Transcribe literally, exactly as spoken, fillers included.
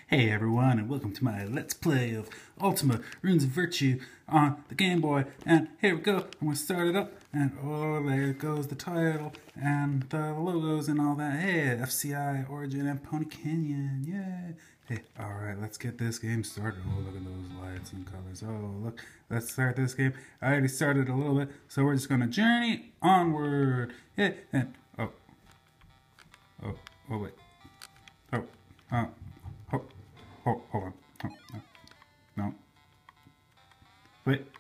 Hey everyone, and welcome to my Let's Play of Ultima Runes of Virtue on the Game Boy. And here we go, I'm going to start it up, and oh, there goes the title, and the logos and all that. Hey, F C I, Origin, and Pony Canyon, yay! Hey, alright, let's get this game started. Oh, look at those lights and colors. Oh, look, let's start this game. I already started a little bit, so we're just going to journey onward. Yeah, and, oh, oh, oh, wait. Oh, oh. Oh, hold on. Oh, no. No. Wait.